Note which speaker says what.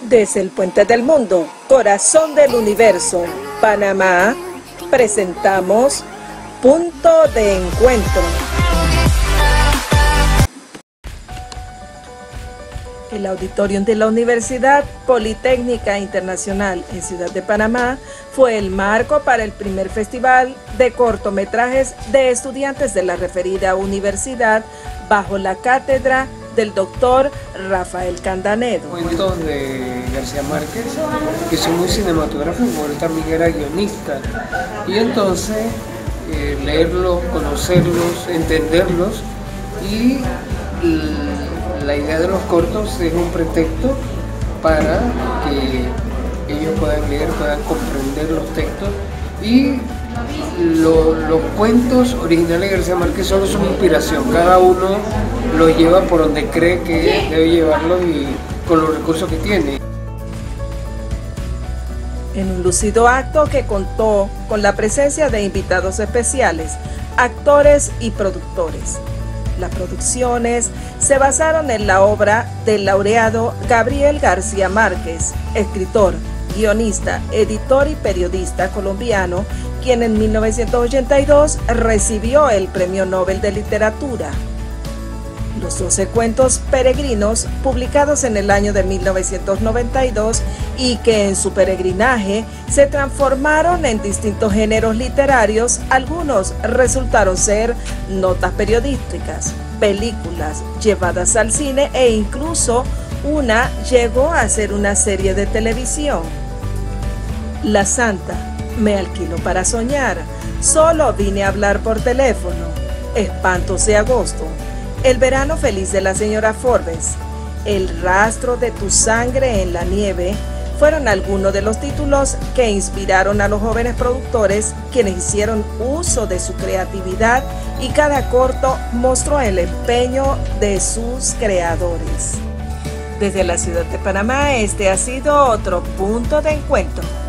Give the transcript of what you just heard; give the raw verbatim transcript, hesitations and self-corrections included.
Speaker 1: Desde el Puente del Mundo, corazón del universo, Panamá, presentamos Punto de Encuentro. El auditorium de la Universidad Politécnica Internacional en Ciudad de Panamá fue el marco para el primer festival de cortometrajes de estudiantes de la referida universidad bajo la cátedra del doctor Rafael Candanedo.
Speaker 2: Cuentos de García Márquez, que son muy cinematográficos, él también era guionista, y entonces eh, leerlos, conocerlos, entenderlos, y la idea de los cortos es un pretexto para que ellos puedan leer, puedan comprender los textos, y lo, los cuentos originales de García Márquez solo son inspiración, cada uno los lleva por donde cree que debe llevarlos y con los recursos que tiene.
Speaker 1: En un lucido acto que contó con la presencia de invitados especiales, actores y productores. Las producciones se basaron en la obra del laureado Gabriel García Márquez, escritor, guionista, editor y periodista colombiano, quien en mil novecientos ochenta y dos recibió el Premio Nobel de Literatura. Los doce cuentos peregrinos, publicados en el año de mil novecientos noventa y dos y que en su peregrinaje se transformaron en distintos géneros literarios, algunos resultaron ser notas periodísticas, películas llevadas al cine e incluso una llegó a ser una serie de televisión. La Santa, me alquilo para soñar, solo vine a hablar por teléfono, Espantos de agosto, El verano feliz de la señora Forbes, El rastro de tu sangre en la nieve, fueron algunos de los títulos que inspiraron a los jóvenes productores, quienes hicieron uso de su creatividad y cada corto mostró el empeño de sus creadores. Desde la ciudad de Panamá, este ha sido otro punto de encuentro.